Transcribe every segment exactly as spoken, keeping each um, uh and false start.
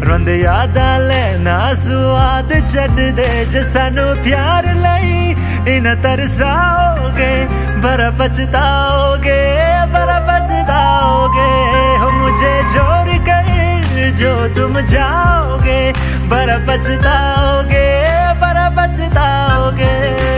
रोंद यादा लेना स्वाद छड़ दे जे सानू प्यार लई इन तरसाओगे बड़ा पछताओगे बड़ा पछताओगे हो मुझे छोड़ कर जो तुम जाओगे बड़ा पछताओगे बड़ा पछताओगे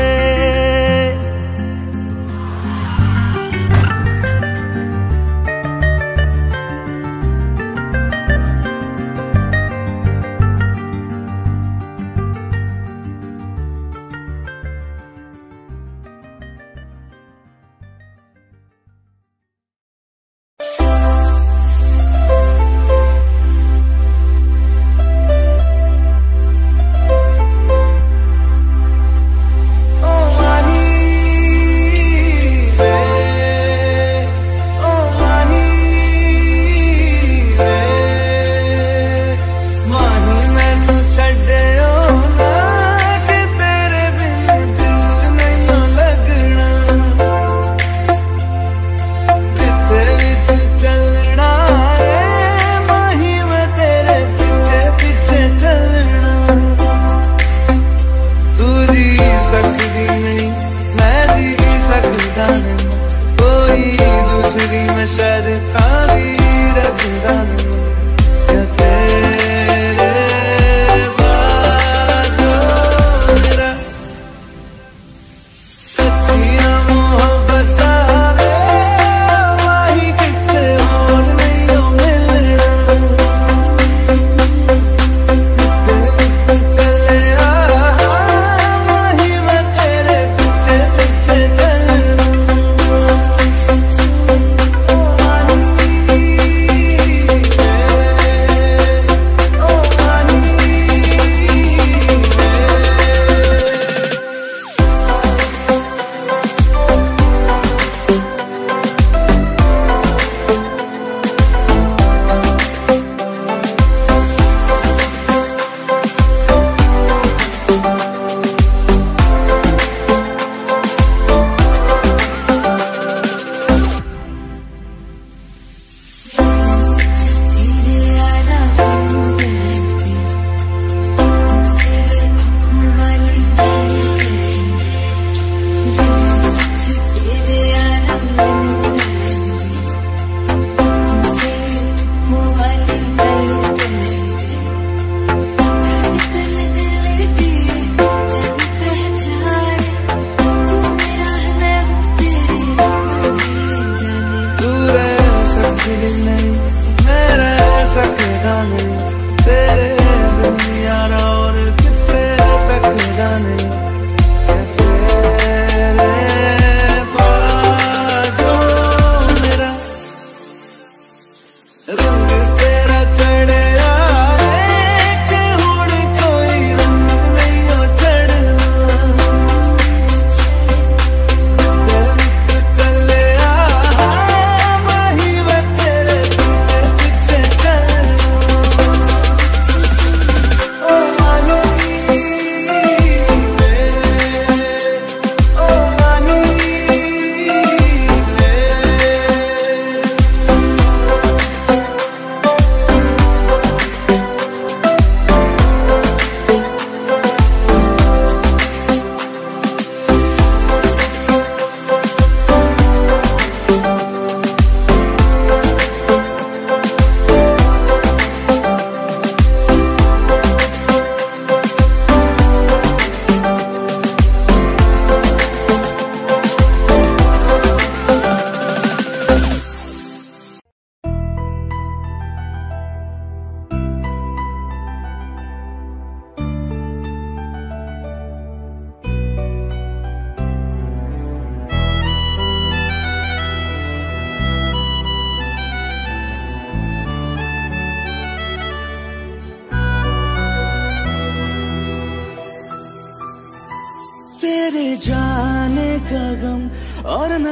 तेरे जाने का गम और न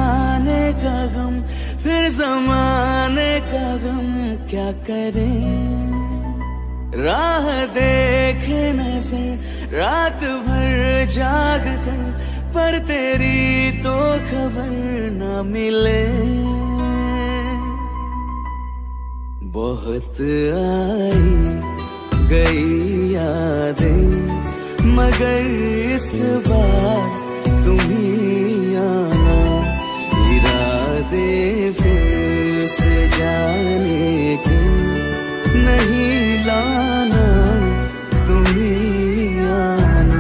आने का गम, फिर ज़माने का गम क्या करे। राह देखे नजर रात भर जाग कर, पर तेरी तो खबर न मिले। बहुत आई गई यादें, मगर इस बार तुम ही आना। इरादे फिर से जाने के नहीं लाना, तुम ही आना।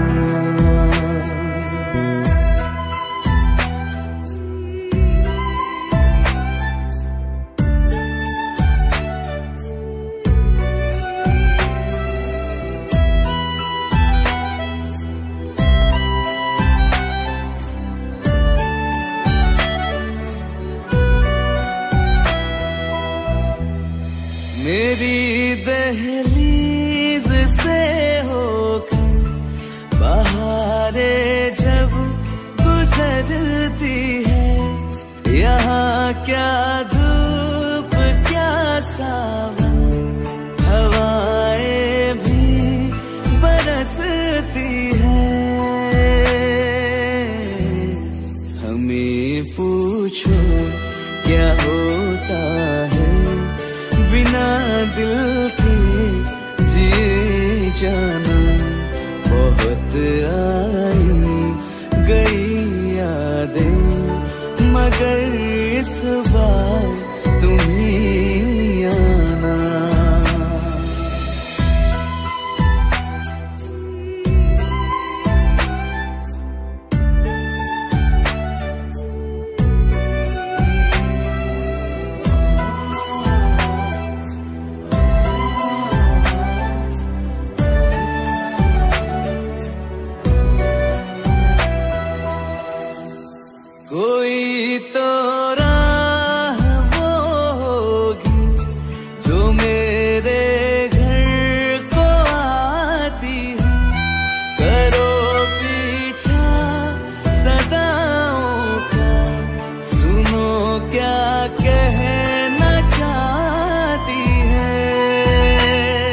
मेरी दहलीज से होकर बहारें जब गुजरती है, यहाँ क्या धूप क्या सावन, हवाएं भी बरसती है। हमें पूछो क्या होता है बिना दिल के जिए जाना। बहुत आई गई यादें, मगर इस बार तुम ही आना। कोई तो राह वो होगी जो मेरे घर को आती है। करो पीछा सदाओं का, सुनो क्या कहना चाहती है।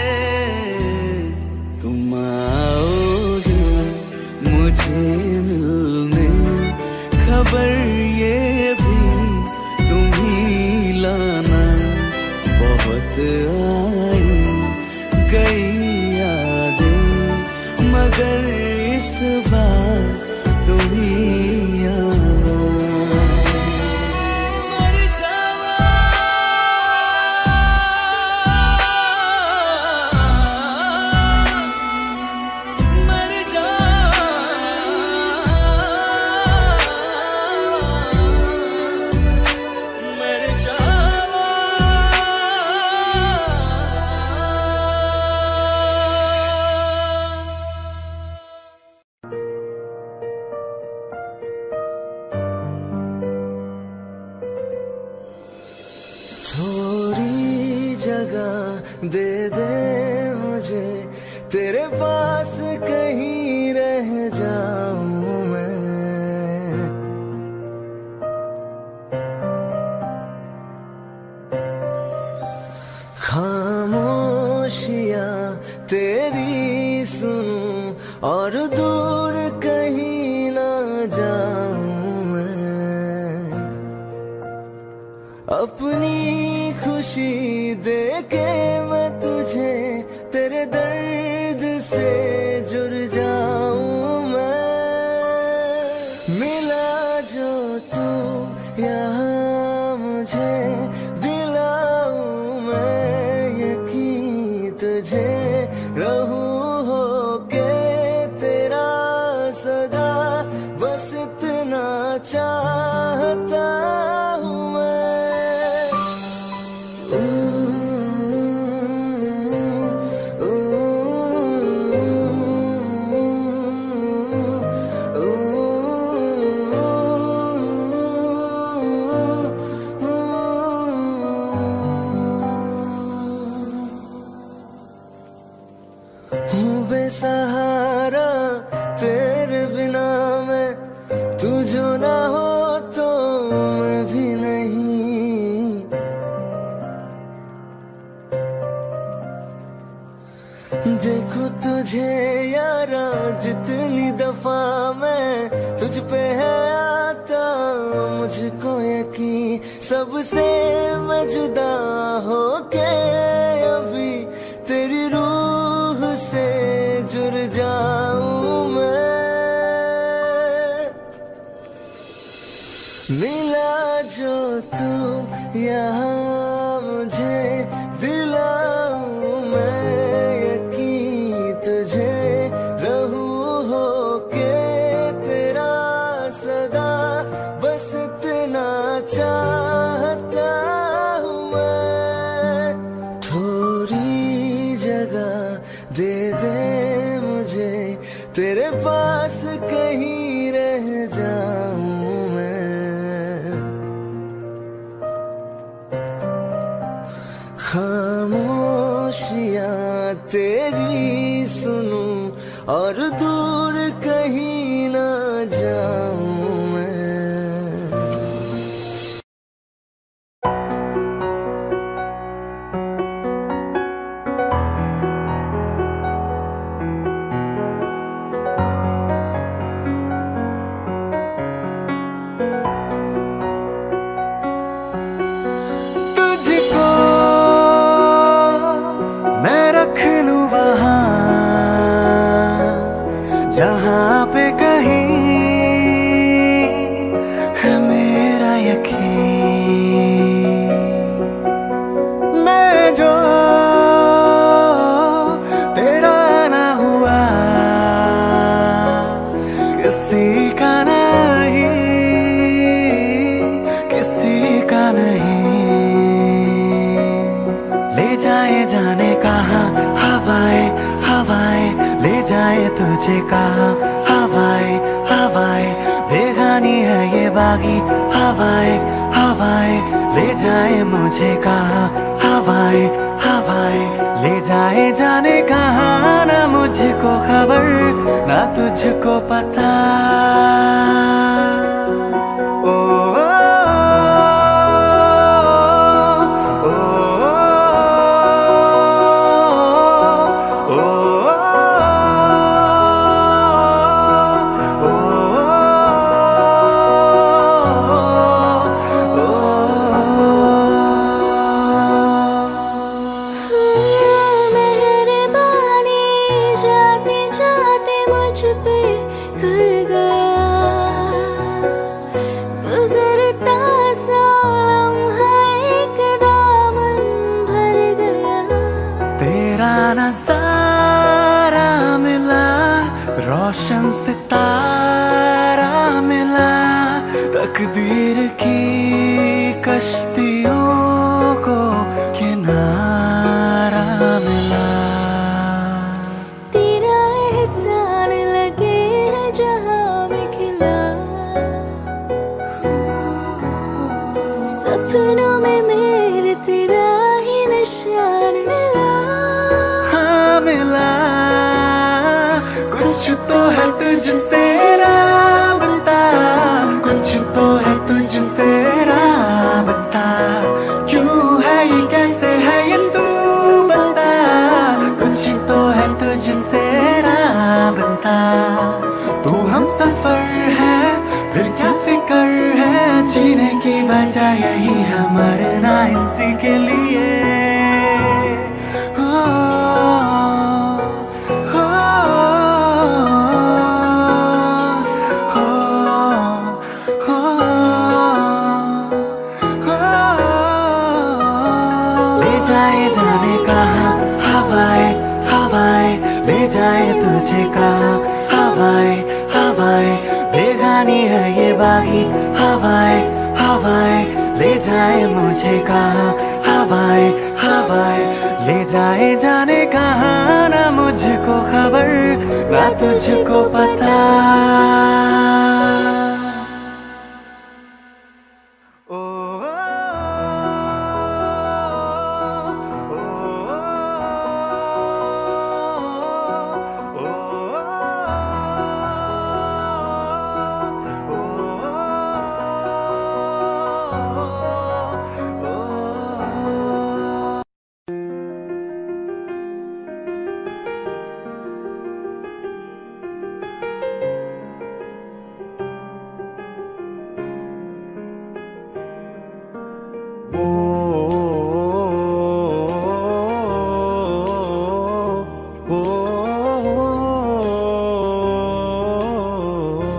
तुम आओगे मुझे मिलने, खबर ये भी तुम ही लाना। बहुत आई गई यादें, मगर इस बार तुम ही आना। मर जावा मर जावा मर जावा। थोड़ी जगह दे दे मुझे, तेरे पास कहीं रह जाऊं मैं। खामोशियां तेरी सुनूं और दूर कहीं ना जाऊं मैं। अपनी खुशी दे के मैं तुझे तेरे दर्द से जुड़ जाऊं मैं। मिला जो तू यहाँ मुझे, दिलाऊं मैं यकीन तुझे। रहूं होके तेरा सदा, बस इतना चाहता हूँ मैं। बेसहारा तेरे बिना मैं, तू जो ना हो तो मैं भी नहीं। देखो तुझे यारा जितनी दफा मैं तुझ पे है आता, मुझको यकीन सबसे मैं जुदा होके यहाँ मुझे दिलाऊं मैं यकीन तुझे रहूं होके तेरा सदा बस इतना चाहता हूँ मैं थोड़ी जगह दे दे मुझे तेरे पास कहीं रह जाऊं मैं खामोशियां तेरी सुनूं और दूर कहीं ना जाऊं मैं जहाँ पे कहीं है मेरा यकीन मैं जो तेरा ना हुआ किसी का नहीं किसी का नहीं ले जाए जाने कहाँ हवाएं हवाएं ले जाए तुझे कहाँ हवाएं हवाएं बेगानी है ये बागी हवाएं हवाएं ले जाए मुझे कहाँ हवाएं हवाएं ले जाए जाने कहाँ ना मुझको खबर ना तुझको पता ओ, रोशन सितारा मिला तकदीर की कश्तियों को किनारा मिला तेरा एहसान लगे जहाँ में खिला सपनों में मेरे तेरा ही निशान मिला हाँ मिला कुछ तो है तुझसे राबता कुछ तो है तुझसे राबता क्यों है ये कैसे है ये तू बता कुछ तो है तुझसे राबता तू हम सफर है फिर क्या फिक्र है जीने की वजह यही है मरना इसी के लिए जाने कहाँ हवाएं हवाएं ले जाए तुझे कहाँ हवाएं हवाएं बेगानी है ये बागी हवाएं हवाएं ले जाए मुझे कहाँ हवाएं हवाएं ले जाए जाने कहाँ ना मुझको खबर ना तुझको पता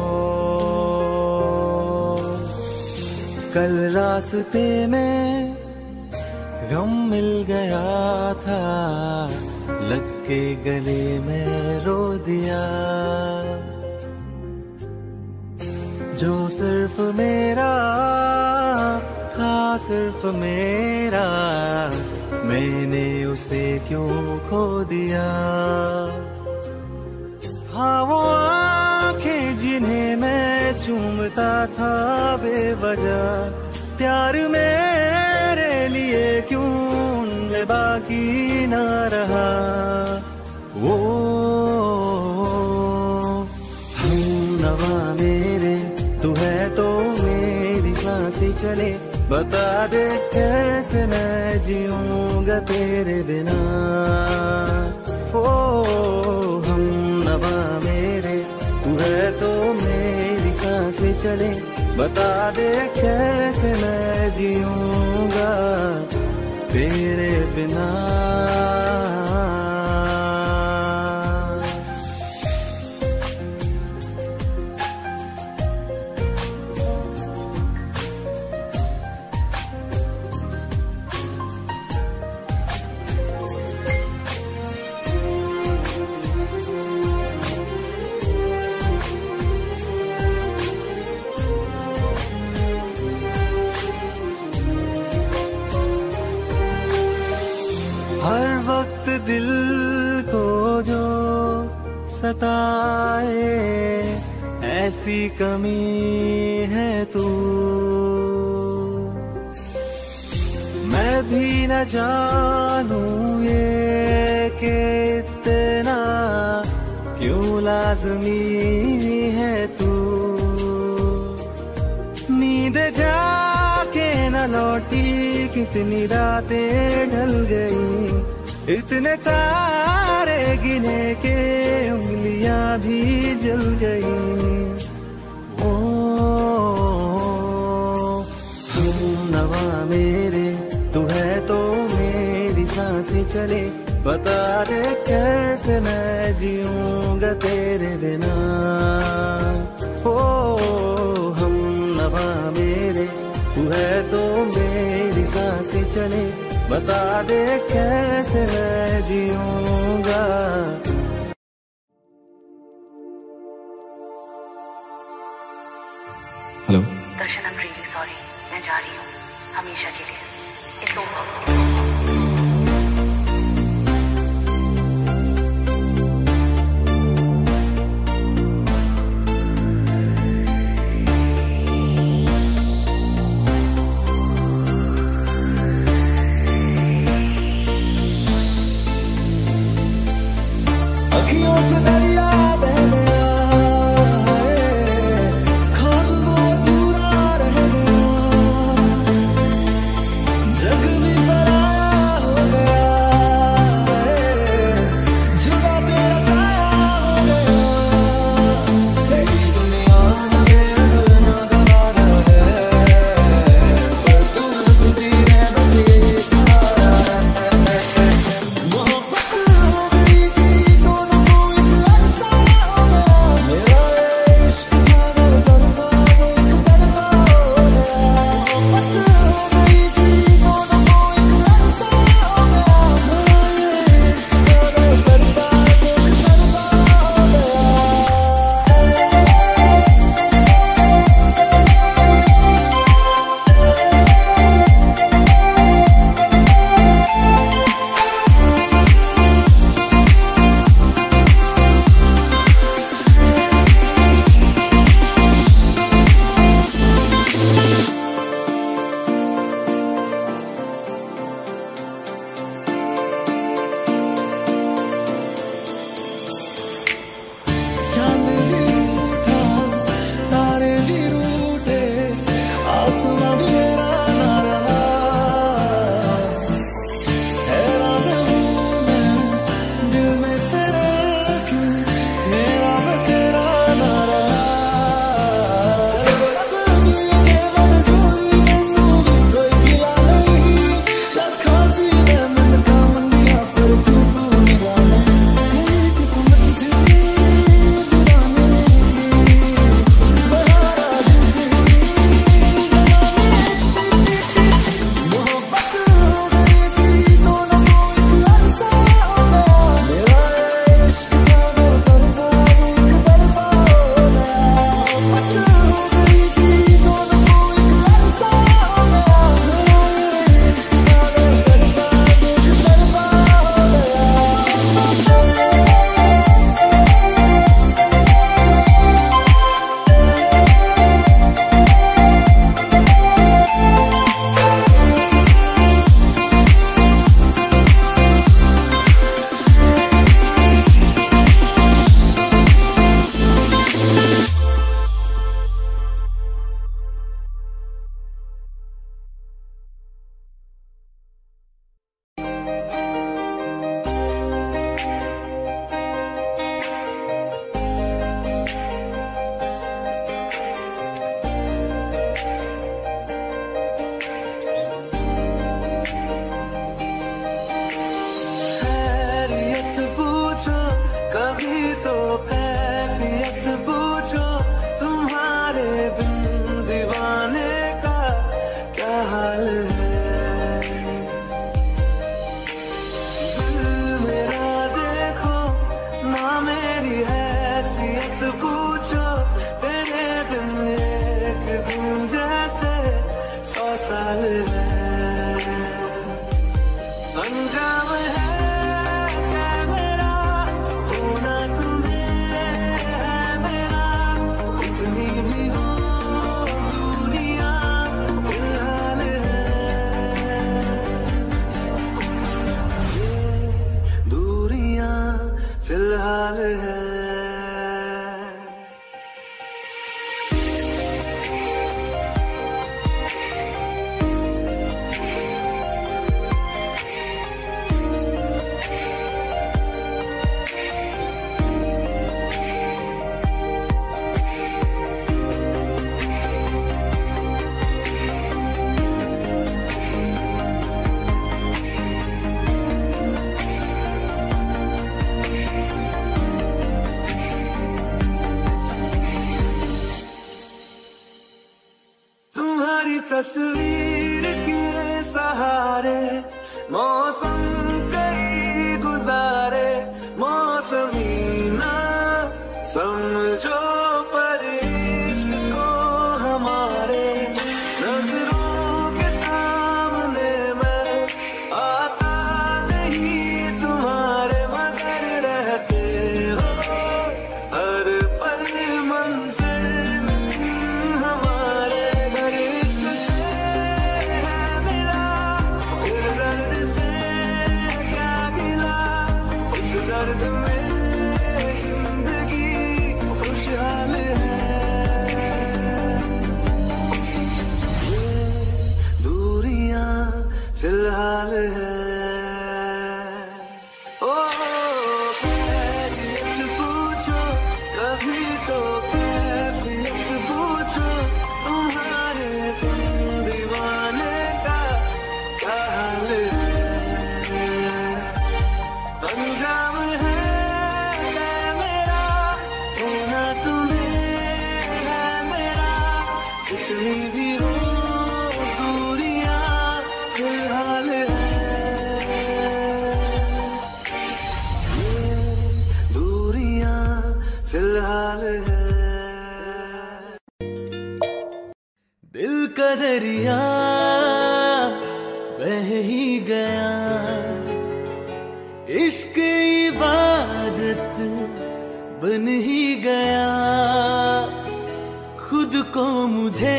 कल रास्ते में था, लग के गले में रो दिया। जो सिर्फ मेरा था, सिर्फ मेरा, मैंने उसे क्यों खो दिया। हाँ वो आंखें जिन्हें मैं चूमता था बेवजह, प्यार मेरे लिए क्यों उनमें बाकी ना रहा। वो हम नवा मेरे, तू है तो मेरी सांसें चले, बता दे कैसे मैं जीऊंगा तेरे बिना। ओ हम नवा मेरे, तू है तो मेरी सांसें चले, बता दे कैसे मैं जीऊंगा तेरे बिना। हर वक्त दिल को जो सताए, ऐसी कमी है तू। मैं भी न जानूं ये कि इतना क्यों लाज़मी है तू। नींद जाके न लौटी, कितनी रातें ढल गई, इतने तारे गिने के उंगलियां भी जल गई। ओ हम नवा मेरे, तू है तो मेरी सांसें चले, बता दे कैसे मैं जीऊंगा तेरे बिना। ओ हम नवा मेरे, तू है तो मेरी सांसें चले, बता दे कैसे मैं जीऊंगा। Hello Darshan, I am really sorry, मैं जा रही हूँ हमेशा के लिए। It's over. अखियों से दरिया बह गया है, ख्वाब वो अधूरा रह गया। जग भी पराया अंजाम है मेरा होना तुम्हें है मेरा कितनी भी हो दूरियां फिलहाल है ये दूरियां फिलहाल है तस्वीर के सहारे मौसम कई गुजारे मौसमी ना समझो पर इश्क को हमारे नजरों के सामने मैं आता नहीं तुम्हारे मगर रहते हो हर पल मंजिल हमारे घर दर्द में जिंदगी खुशहाल है ये दूरियां फिलहाल है ओ कैफियत पूछो कभी तो कैफियत पूछो तुम्हारे दीवाने का क्या हाल है अंजाम भी हो दूरियां फिलहाल है ये दूरियां फिलहाल है दिल का दरिया बह ही गया इश्क इबादत बन ही गया खुद को मुझे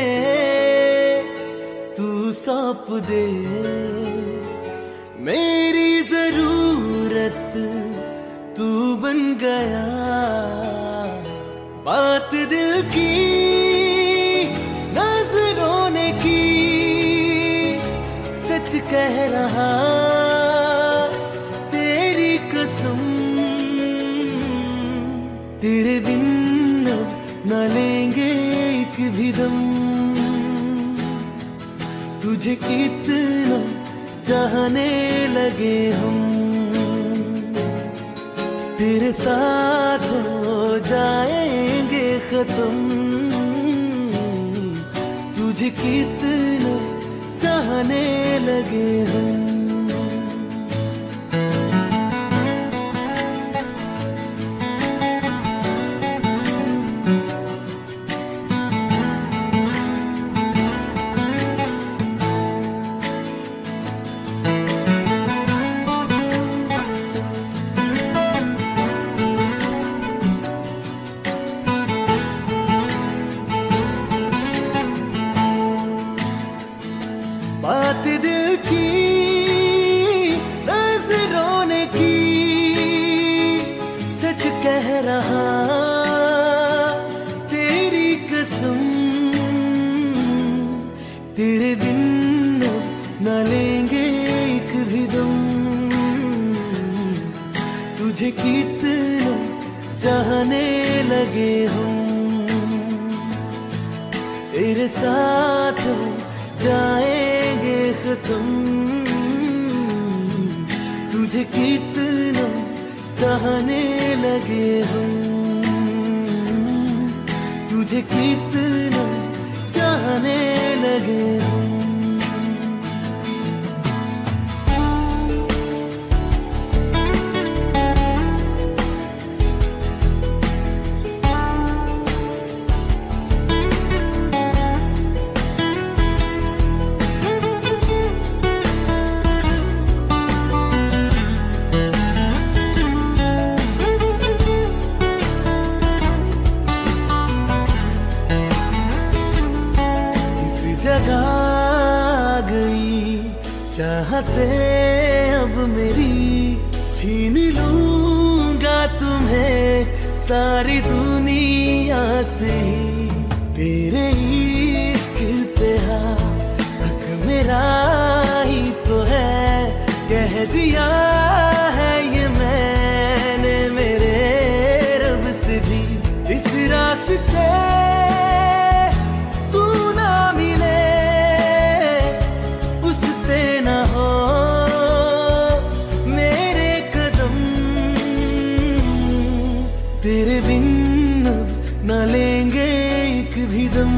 तू सौंप दे मेरी जरूरत तू बन गया बात दिल की नजरों ने की सच कह रहा तेरी कसम तेरे बिन न लेंगे एक भी दम तुझे कितना चाहने लगे हम तेरे साथ हो जाएंगे खत्म तुझे कितना चाहने लगे हम बात दिल की नजरों ने की सच कह रहा तेरी कसम तेरे बिन न लेंगे एक भी दम तुझे कितना चाहने लगे हम तेरे साथ जाएंगे खत्म तुझे कितना चाहने लगे हम तुझे कितना चाहने लगे हम बातें अब मेरी छीन लूंगा तुम्हें सारी दुनिया से। तेरे इश्क पे हक मेरा ही तो है, कह दिया है ये मैंने मेरे रब से भी। इस रास्ते तू ना मिले उस पे ना हो मेरे कदम, तेरे बिन न लेंगे एक भी दम।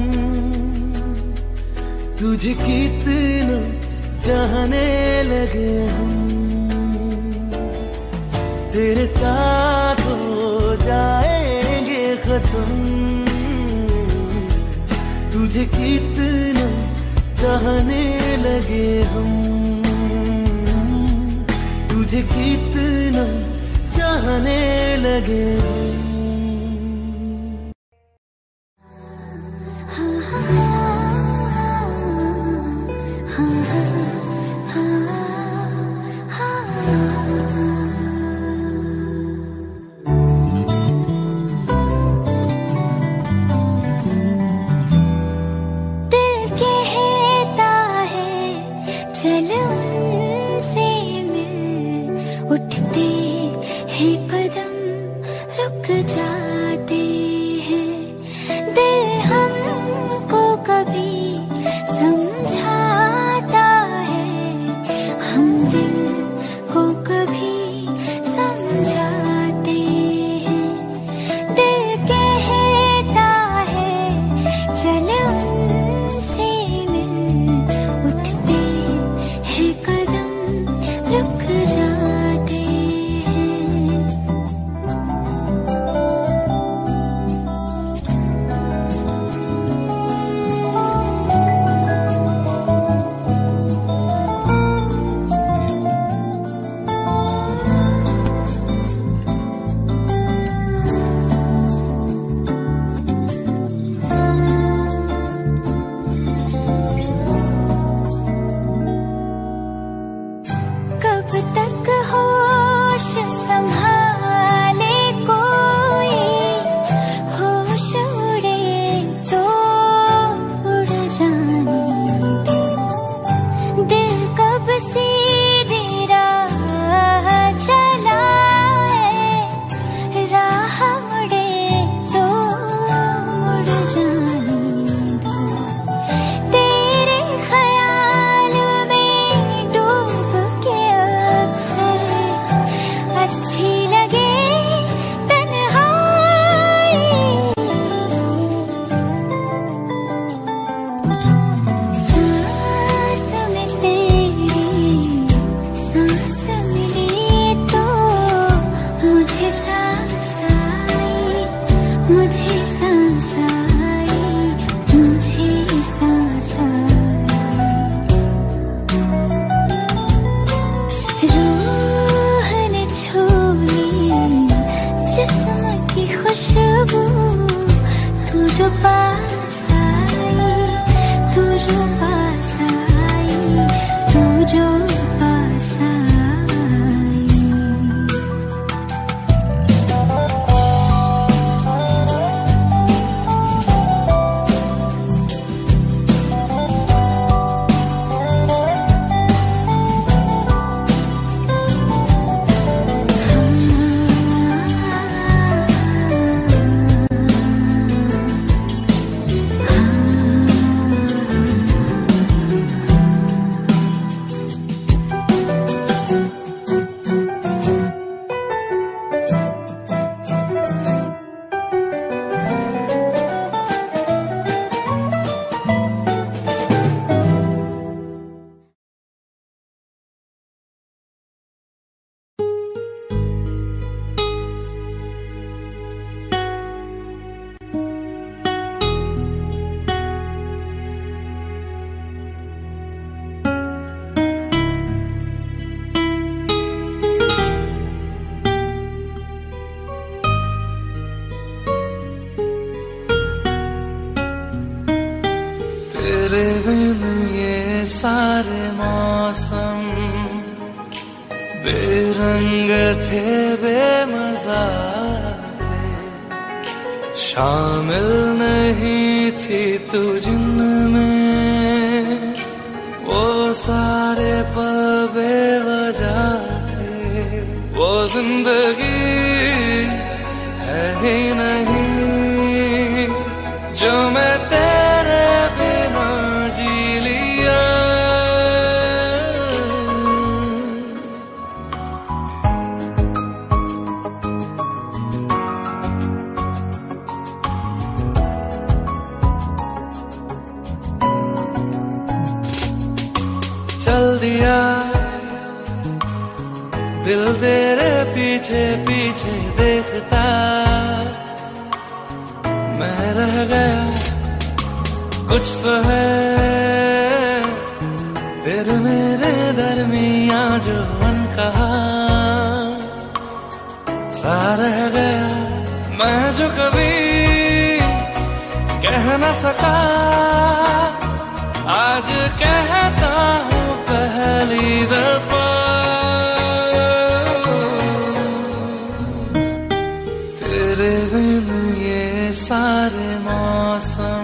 तुझे कितना चाहने लगे हम, तेरे साथ हो जाएंगे खत्म। तुझे कितना चाहने लगे हम, तुझे कितना चाहने लगे हम। तेरे बिन ये सारे मौसम मौसम बेरंग थे बेमजा थे, शामिल नहीं थी तू जिनमें, वो सारे पल बेवजह थे, वो जिंदगी है ही नहीं जो मैं तेरे बिना जी लिया। चल दिया दिल तेरे पीछे पीछे देखता, मैं रह गया कुछ तो है फिर मेरे दरमिया जो अनकहा सा रह गया, मैं जो कभी कह न सका आज कहता हूँ पहली दफा। तेरे बिन ये सारे मौसम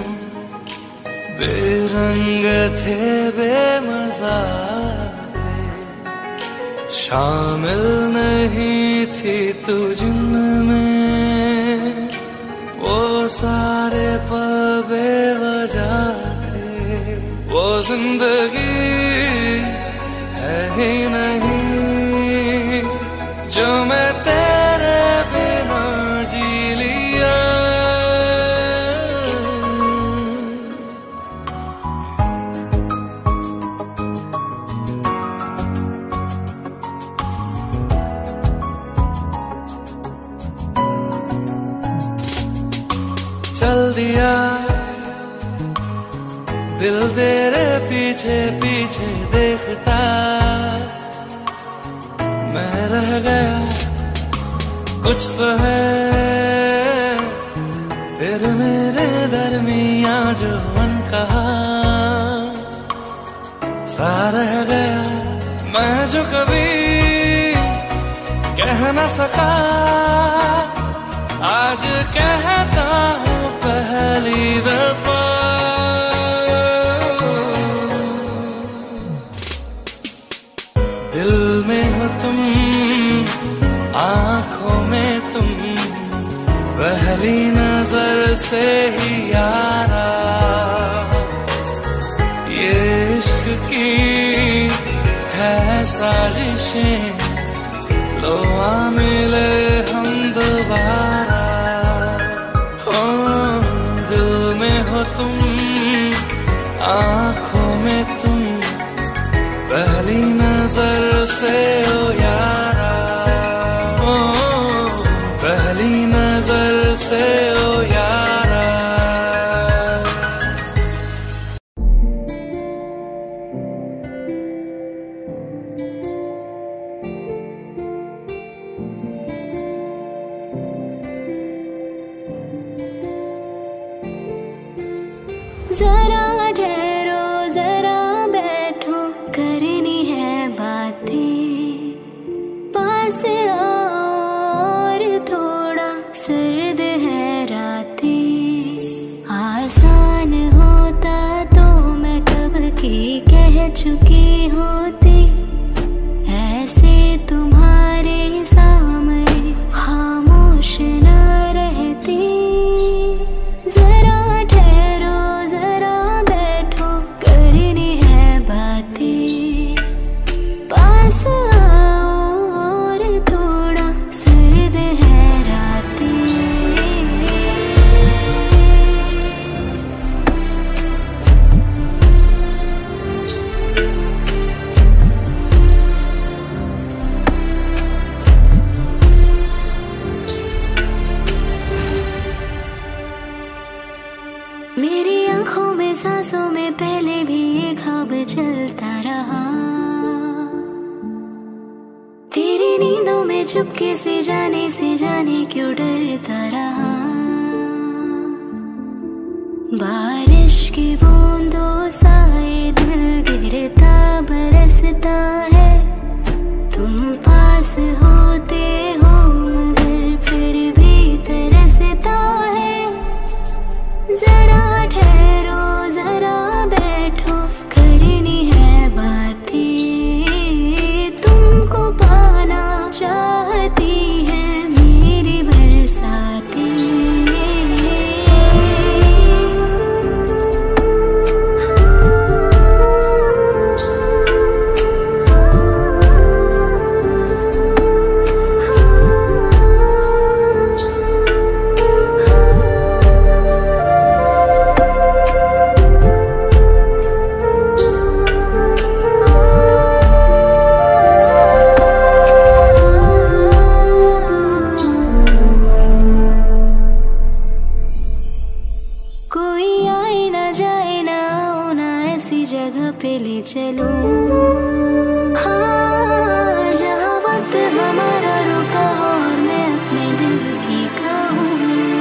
बेरंग थे बेमजा थे, शामिल नहीं थी तू जिनमें, वो सारे पल बेवजह थे, वो जिंदगी है ही नहीं जो मैं तेरे बिना जी लिया। चल दिया दिल तेरे पीछे पीछे देखता, मैं रह गया कुछ तो है फिर मेरे दरमिया जो अनकहा सा रह गया, मैं जो कभी कह न सका आज कहता हूँ पहली दफा। दिल में हो तुम आँखों में तुम, पहली नजर से ही यारा, ये इश्क की है साजिशें, लो आ मिले हम दोबारा। हो दिल में हो तुम आँखों में तुम, पहली नजर से ओ यारा, ओ पहली नजर से ओ यारा। जरा ठहरो जरा बैठो करनी है बातें, पास आओ और थोड़ा सर्द है रातें, आसान होता तो मैं कब की कह चुकी होती, ऐसे तुम्हारे सामने खामोश न रहती। जरा पास आओ और थोड़ा सर्द है रातें। मेरी आंखों में सांसों में पहले भी ये ख्वाब चलता रहा, तेरी नींदों में चुपके से जाने से जाने क्यों डरता रहा। बारिश की बूंदों सा ये दिल गिरता बरसता है। तुम पास होते हो मगर फिर भी तरसता है। जरा ठहरो जरा बैठो करनी है बातें। तुमको पाना चाहती है मेरी बरसातें। जगह पे ले चलो, हाँ जहाँ वक्त हमारा रुका हो और मैं अपने दिल की कहूँ।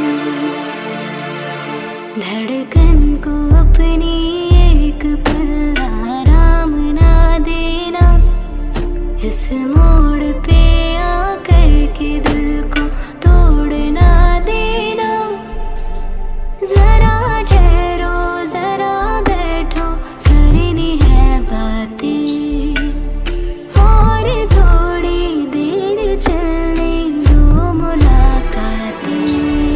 धड़कन को अपनी एक पल आराम ना देना। इस मोड़ पे आकर के दिल को तोड़ ना देना। जरा ठहरो जरा बैठो करनी है बातें। और थोड़ी देर चलने दो मुलाकातें।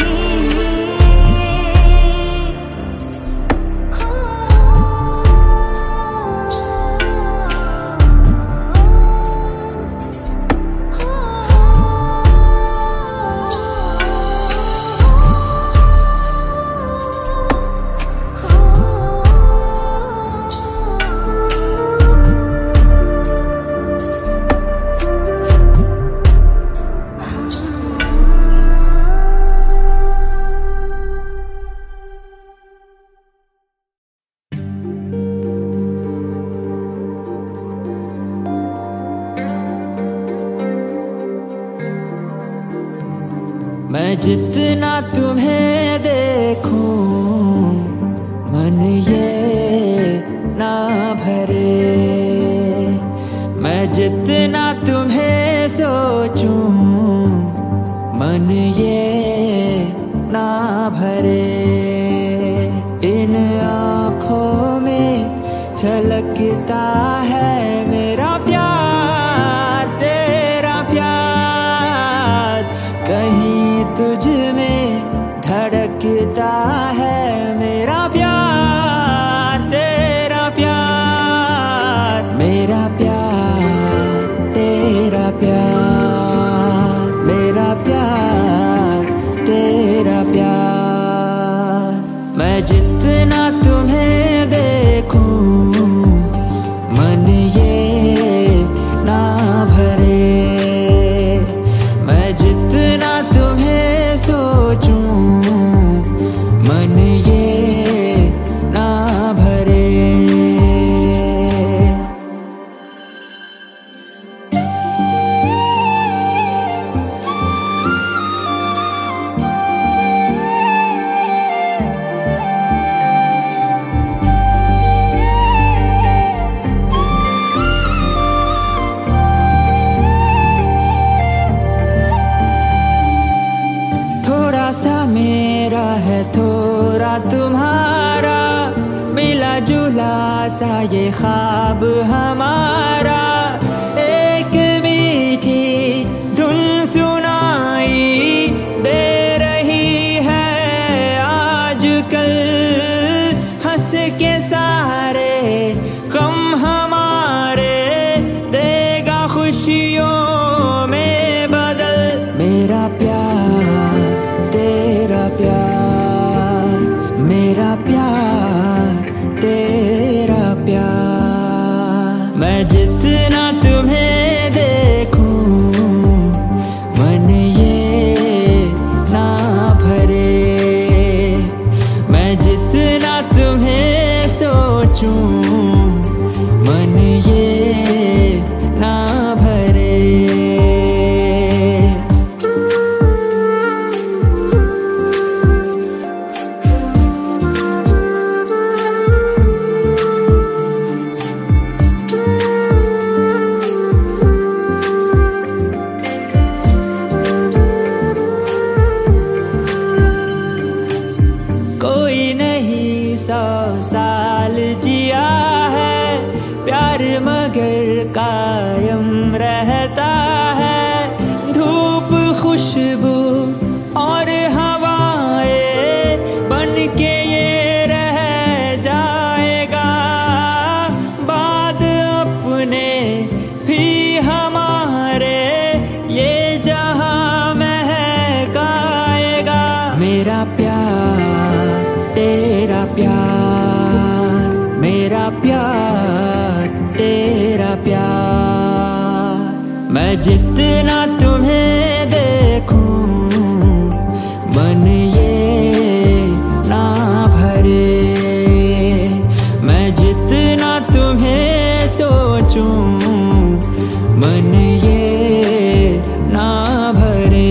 मैं जितना तुम्हें देखूं मन ये ना भरे। मैं जितना तुम्हें सोचूं मन ये ना भरे। इन आँखों में छलकता है मेरा प्यार तेरा प्यार। कहीं तुझ में धड़कता है मेरा प्यार तेरा प्यार। मेरा प्यार तेरा प्यार। मेरा प्यार तेरा प्यार। मैं जितना तुम्हें देखूं मन ये ना भरे। मैं जितना तुम्हें सोचूं मन ये ना भरे। मेरा है थोड़ा तुम्हारा मिला जुला सा ये ख्वाब हमारा। एक मीठी धुन सुनाई दे रही है आजकल। हंस के सारे गम हमारे देगा खुशियों में बदल। मेरा प्यार तेरा प्यार। मेरा प्यार तेरा प्यार। मैं जितना तुम्हें देखूं मन ये ना भरे। मैं जितना तुम्हें सोचूं मन ये ना भरे। मेरा प्यार तेरा प्यार, मेरा प्यार तेरा प्यार। मैं जितना तुम्हें देखूं मन ये ना भरे, मैं जितना तुम्हें सोचूं मन ये ना भरे।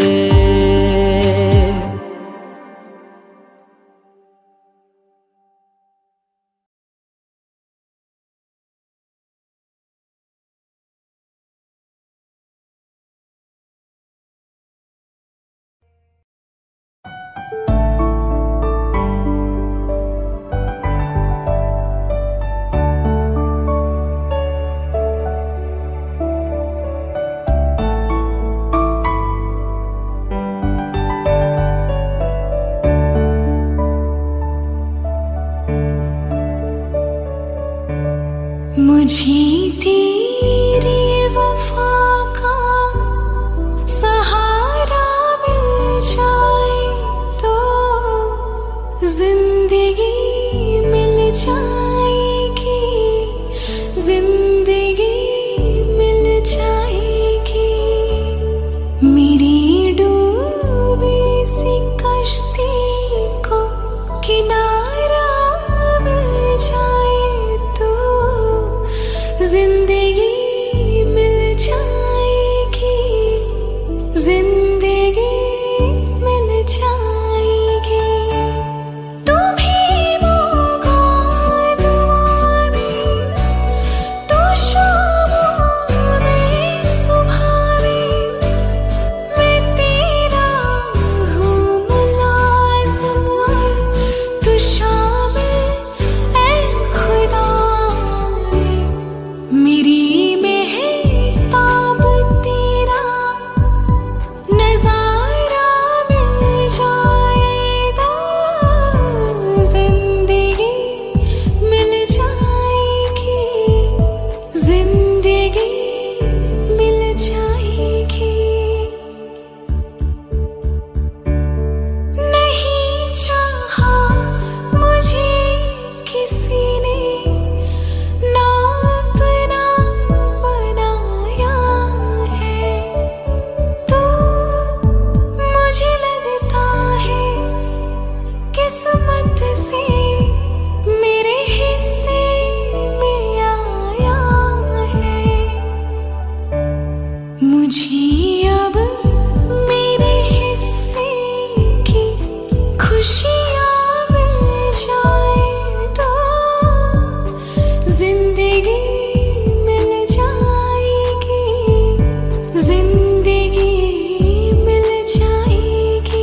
मुझे तेरी वफा का सहारा मिल जाए तो जिंदगी मिल जाएगी, जिंदगी मिल जाएगी। मेरी डूबी सी कश्ती को किनारा मिल जाए तो जिंदगी मिल जाएगी, जिंदगी मिल जाएगी। तुम्हें मौका दुआ में तो शामों में सुबह में मैं तेरा हूँ मुलाज़िम और तू शामिल ऐ खुदा। मेरी महताब तेरा नज़ारा मिल जाए तो जिंदगी मिल जाएगी, जिंदगी मिल जाएगी। नहीं चाहा मुझे किसी ने ना अपना बनाया है, तो मुझे लगता है किस्मत से मेरे हिस्से में आया है। मुझे अब मेरे हिस्से की खुशियाँ मिल जाए तो जिंदगी मिल जाएगी, जिंदगी मिल जाएगी।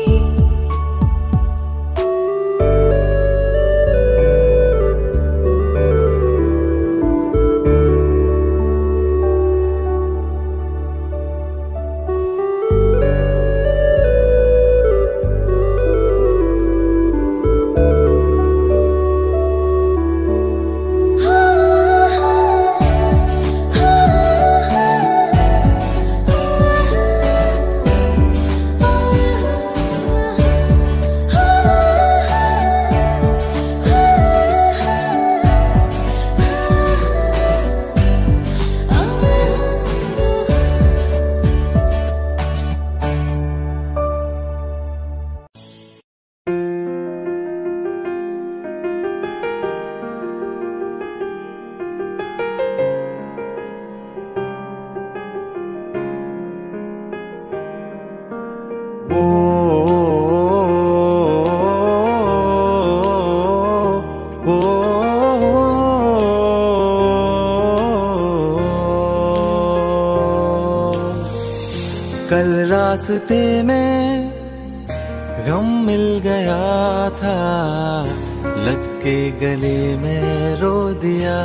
कल रास्ते में गम मिल गया था, लग के गले में रो दिया।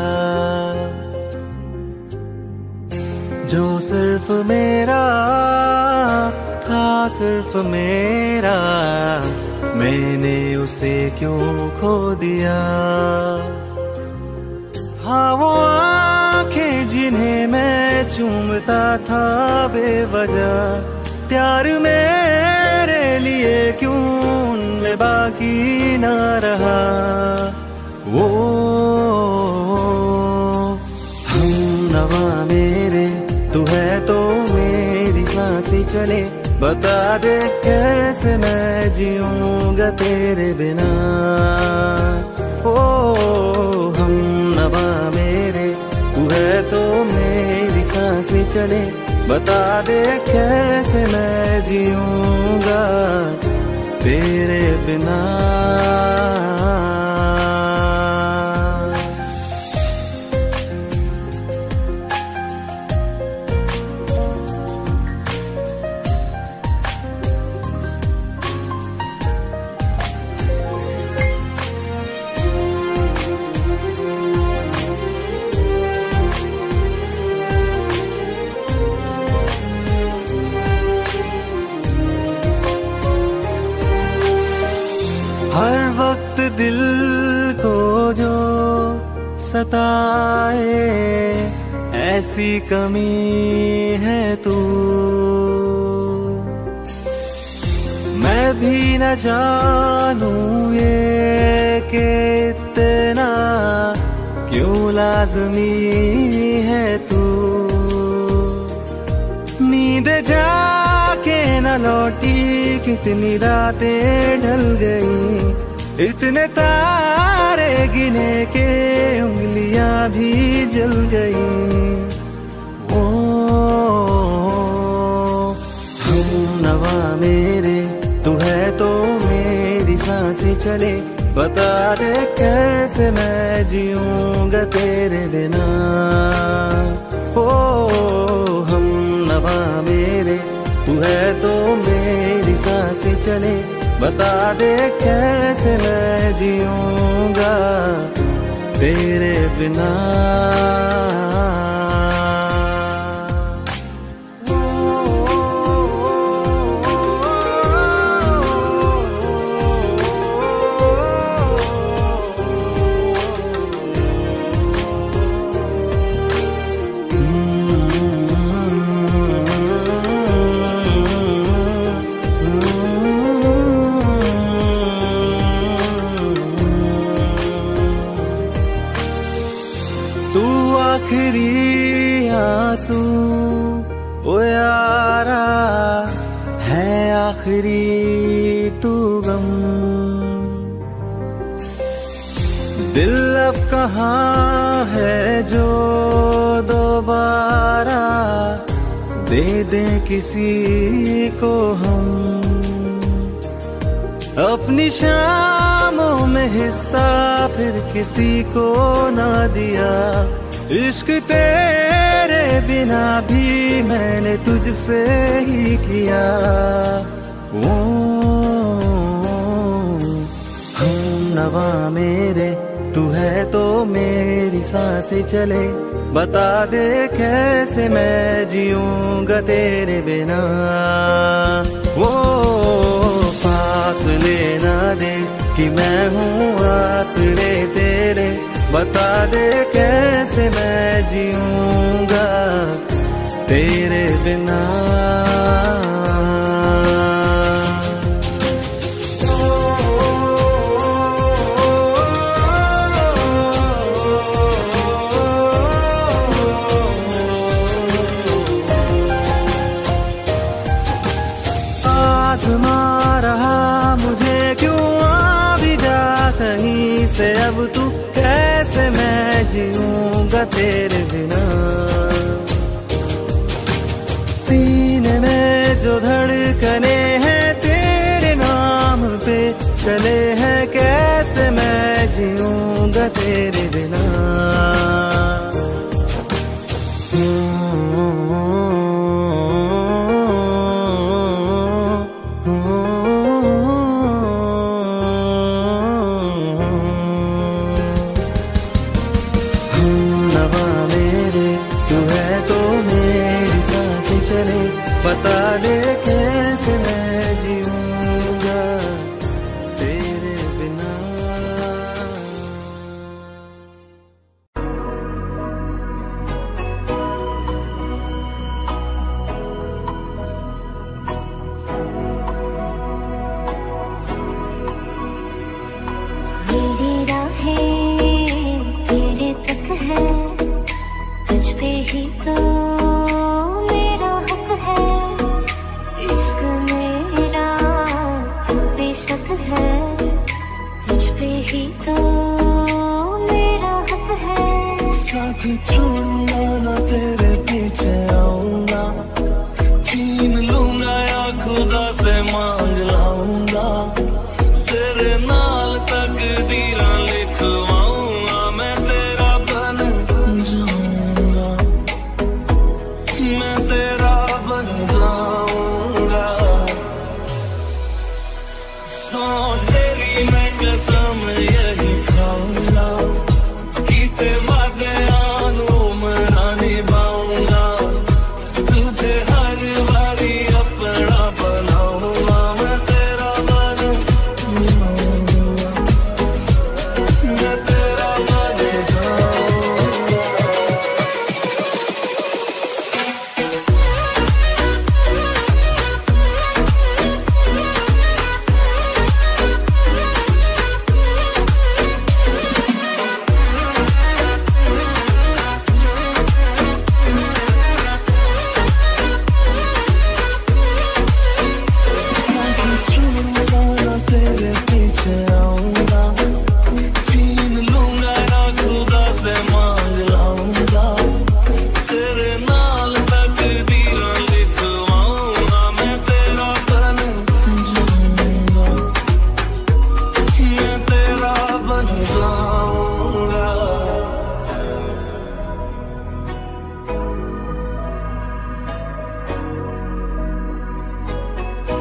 जो सिर्फ मेरा था, सिर्फ मेरा, मैंने उसे क्यों खो दिया। हाँ वो आंखें जिन्हें मैं चूमता था बेवजह, प्यार मेरे लिए क्यों उनमें बाकी ना रहा। वो हम नवा मेरे तू है तो मेरी सांसें चले, बता दे कैसे मैं जीऊंगा तेरे बिना। ओ हम नवा मेरे तू है तो मेरी सांसें चले, बता दे कैसे मैं जीऊंगा तेरे बिना। हर वक्त दिल को जो सताए ऐसी कमी है तू, मैं भी न जानूं ये कि इतना क्यों लाज़मी है तू। नींद जाके न लौटी कितनी रातें ढल गई, इतने तारे गिने के उंगलियां भी जल गई। ओ हम नवा मेरे तू है तो मेरी सांसें चले, बता दे कैसे मैं जीऊंगा तेरे बिना। ओ हम नवा मेरे तू है तो मेरी सांसें चले, बता दे कैसे मैं जीऊंगा तेरे बिना। आखिरी आंसू ओ यारा है आखिरी तू गम, दिल अब कहाँ है जो दोबारा दे दे किसी को हम। अपनी शामों में हिस्सा फिर किसी को ना दिया, इश्क तेरे बिना भी मैंने तुझसे ही किया। ओ हम नवा मेरे तू है तो मेरी सांसें चले, बता दे कैसे मैं जीऊंगा तेरे बिना। वो फासले ना दे कि मैं हूँ आसरे तेरे, बता दे कैसे मैं जीऊंगा तेरे बिना। आज़मा रहा मुझे क्यों आ भी जा कहीं से, अब तू कैसे मैं जीऊंगा तेरे बिना। सीने में जो धड़कने हैं तेरे नाम पे चले हैं, कैसे मैं जीऊंगा तेरे बिना। बता दे कैसे मैं जीऊंगा तेरे बिना।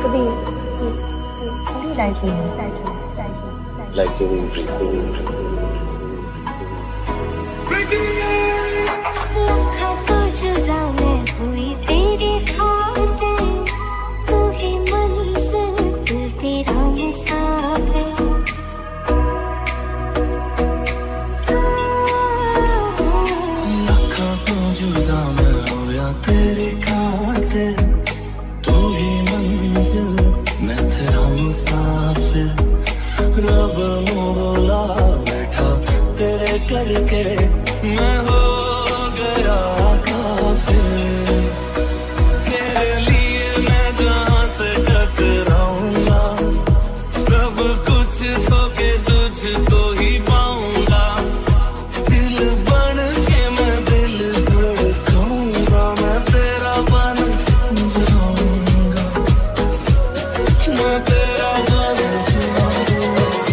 कभी कभी lightly lightly lightly like the wind breathe, the wind breathe. तो जुदा मैं हुई तेरी खातिर, तू ही मंजिल दिल तेरा मुसाफिर। लाखों तो जुदा मैं हुआ तेरी खातिर, तू ही मंजिल मैं तेरा मुसाफिर। रब मोला बैठा तेरे करके मैं हो गया काफिर। तेरे लिए मैं जहाँ से टकराऊंगा, सब कुछ खो के तुझको ही पाऊंगा। दिल बन के मैं दिल धड़काऊंगा, मैं तेरा बन जाऊंगा, मैं तेरा बन जाऊंगा।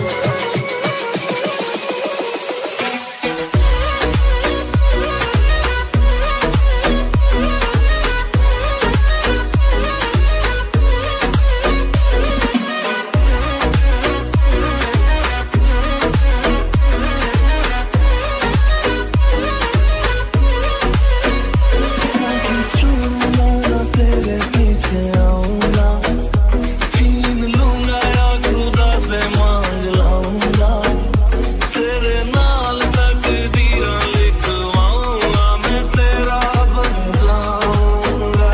तेरे पीछे आऊंगा, छीन लूंगा या खुदा से मांग लाऊंगा। तेरे नाल तकदीरां लिखवाऊंगा, मैं तेरा बन जाऊंगा।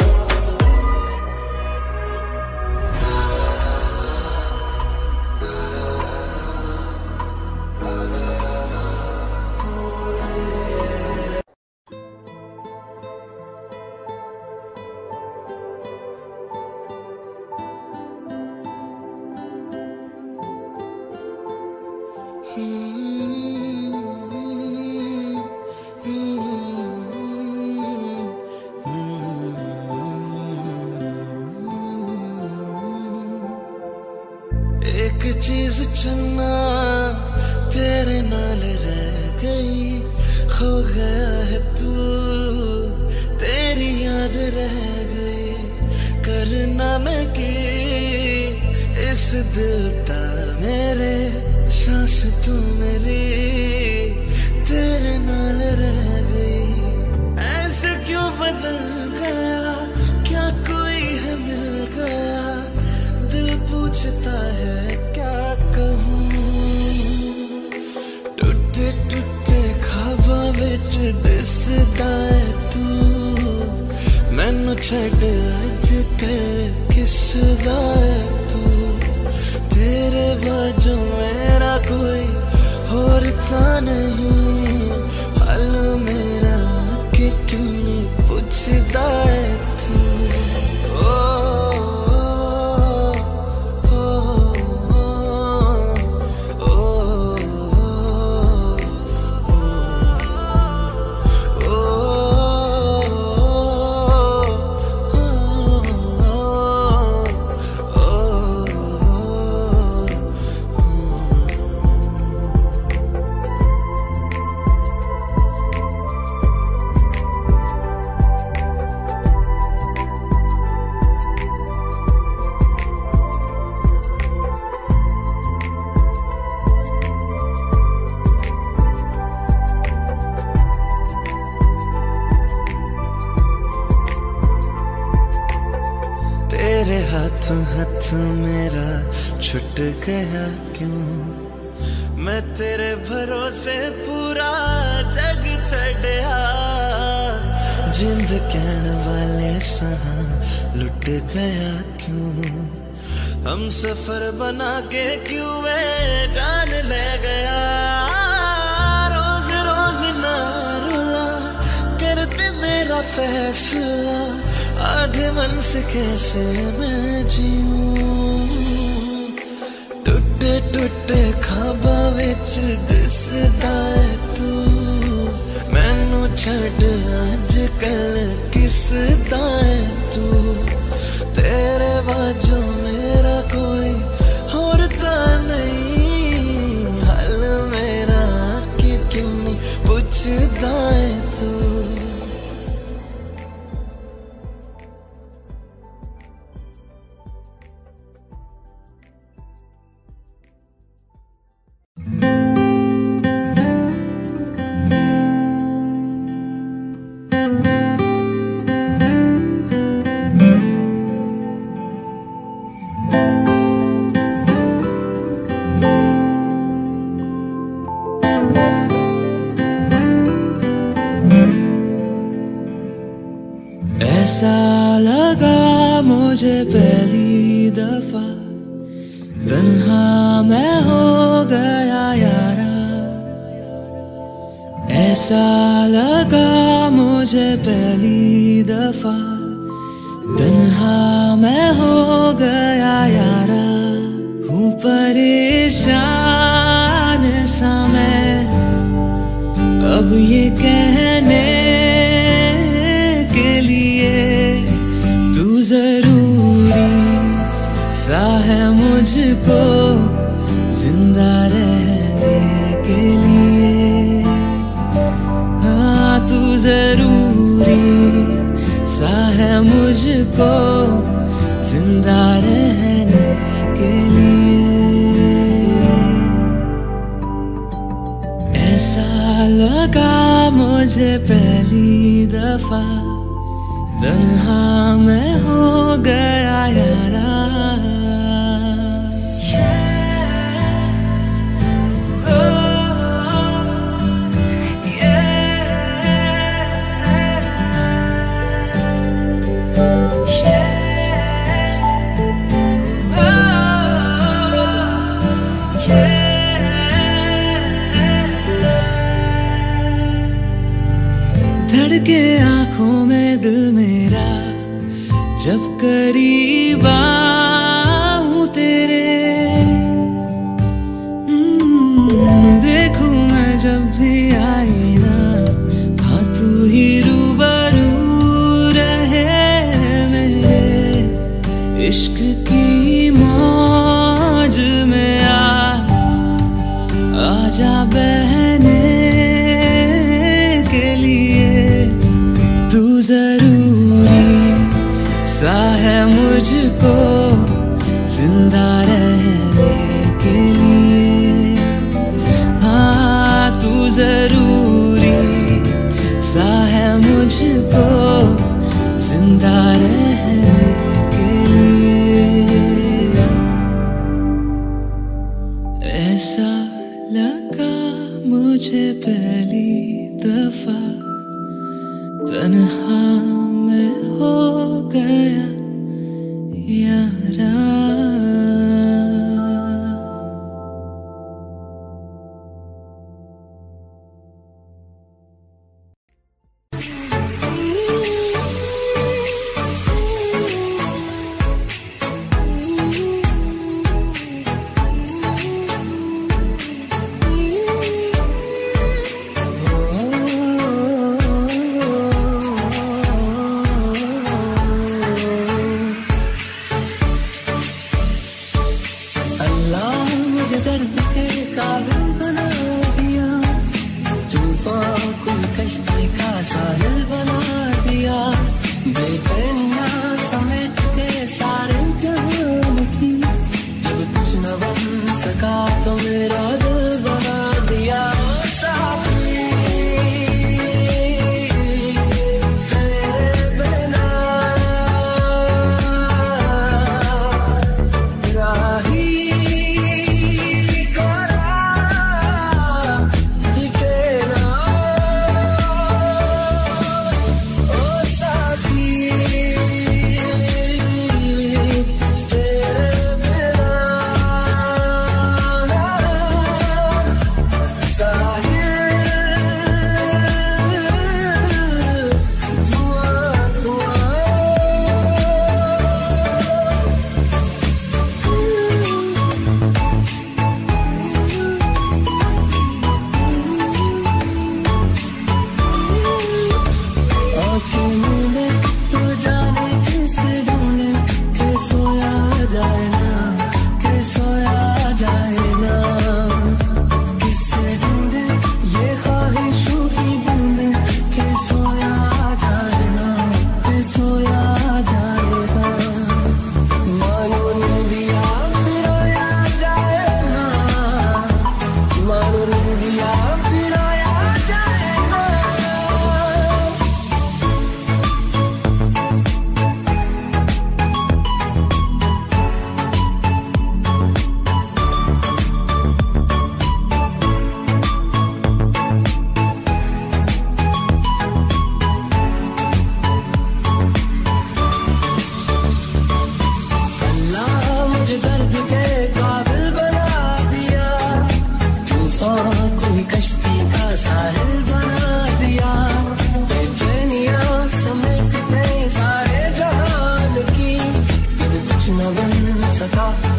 एक चीज चन्ना तेरे नाल रह गई, खो गया है तू, तेरी याद रह गई। करना मैं की इस दिल का मेरे, सांस तू मेरी तेरे नाल रह गई। ऐसे क्यों बदल गया, क्या कोई है मिल गया। दिल पूछता है क्या कहूँ, टूटे टूटे ख्वाबां विच दिसदा है तू। मैनू छड्ड अज कल किसदा है तू, तेरे बाजू मेरा कोई होर तां नहीं। हाल मेरा कि क्यों नहीं पुछदा है तू। ओ तेरे हाथों हाथ मेरा छुट गया क्यों। मैं तेरे भरोसे पूरा जग छड़िया, जिंद कहने वाले सहा लुट गया क्यों। हम सफर बना के क्यों वे जान ले गया। रोज रोज ना रुला करते मेरा फैसला, आधे मन से कैसे मैं जीऊं। टूटे टूटे ख्वाबां विच दिसदा है तू, मैनू छड्ड अज कल किसदा है तू। तेरे बाजू मेरा कोई होर तां नहीं। हाल मेरा कि क्यों नहीं पुछदा है तू। लगा मुझे पहली दफा, तन्हा मैं हो गया यारा। ऐसा लगा मुझे पहली दफा, तन्हा मैं हो गया यारा। हूँ परेशान सा मैं अब ये कहने के लिए, तू जरूरी सा है मुझको जिंदा रहने के लिए। हाँ तू जरूरी सा है मुझको जिंदा रहने के लिए। ऐसा लगा मुझे पहली दफा, तन्हा मैं हो गया यारा। धड़के आंखों में दिल मेरा जब करीब आऊं तेरे, देखूं मैं जब भी आईना, हाँ तू ही रूबरू रहे मेरे। इश्क की मौज में आ आजा बहने के लिए। तू जरूरी सा है मुझको जिंदा रहने के लिए। हाँ तू जरूरी सा है मुझको जिंदा रहने के लिए। ऐसा लगा मुझे पहली दफा, तन्हा मैं हो गया यारा।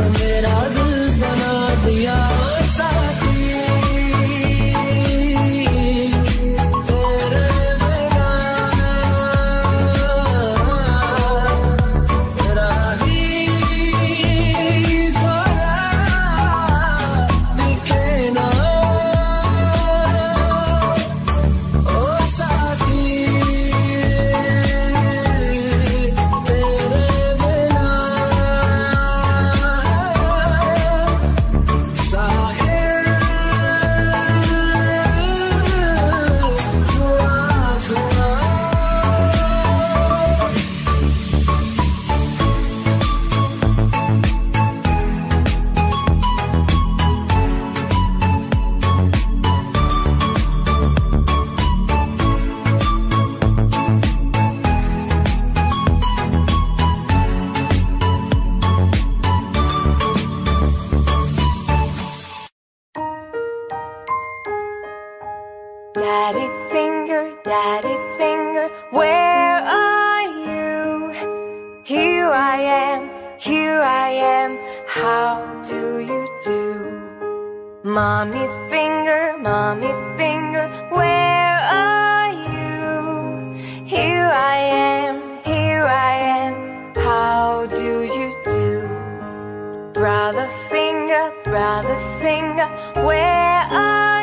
मेरा दिल बना दिया साथी तेरे बिना तेरा ही खोया दिखे ना ओ साथी तेरे बिना Daddy finger, daddy finger, where are you? Here I am, here I am, how do you do? Mommy finger, mommy finger, where are you? Here I am, here I am, how do you do? Brother finger, brother finger, where are you?